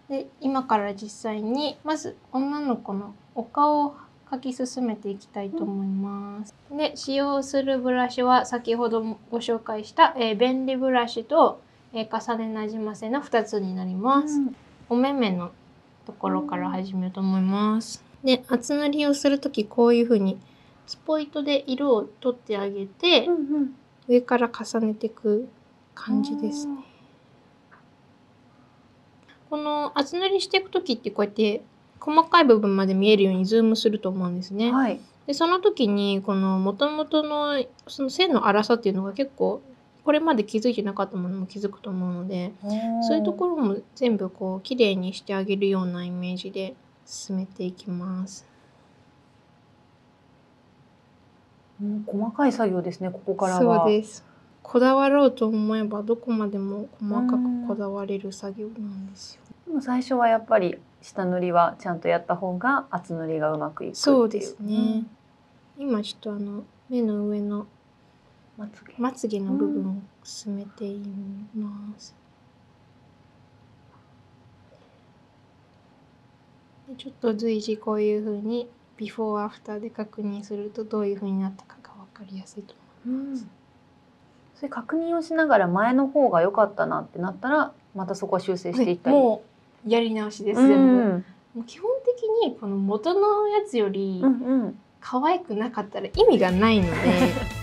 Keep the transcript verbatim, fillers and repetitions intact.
で今から実際にまず女の子のお顔を描き進めていきたいと思います。うん、で使用するブラシは先ほどもご紹介した、えー、便利ブラシと、えー、重ねなじませのふたつになります。うん、お目目のところから始めようと思います。で厚塗りをする時こういう風にスポイトで色を取ってあげて、うんうん、上から重ねていく感じですね。この厚塗りしていく時ってこうやって細かい部分まで見えるようにズームすると思うんですね。はい、でその時にこの元々のその線の粗さっていうのが結構これまで気づいてなかったものも気づくと思うので、そういうところも全部こう綺麗にしてあげるようなイメージで進めていきます。 うん、細かい作業ですね、ここからは。 そうです。こだわろうと思えばどこまでも細かくこだわれる作業なんですよ。 でも最初はやっぱり下塗りはちゃんとやった方が厚塗りがうまくいくっていう。 そうですね。うん、今ちょっとあの目の上のまつげ、まつげの部分を進めています。でちょっと随時こういう風にビフォーアフターで確認するとどういう風になったかが分かりやすいと思います。うん、 それ確認をしながら前の方が良かったなってなったらまたそこは修正していったり。 もうやり直しです、全部。もう基本的にこの元のやつより可愛くなかったら意味がないので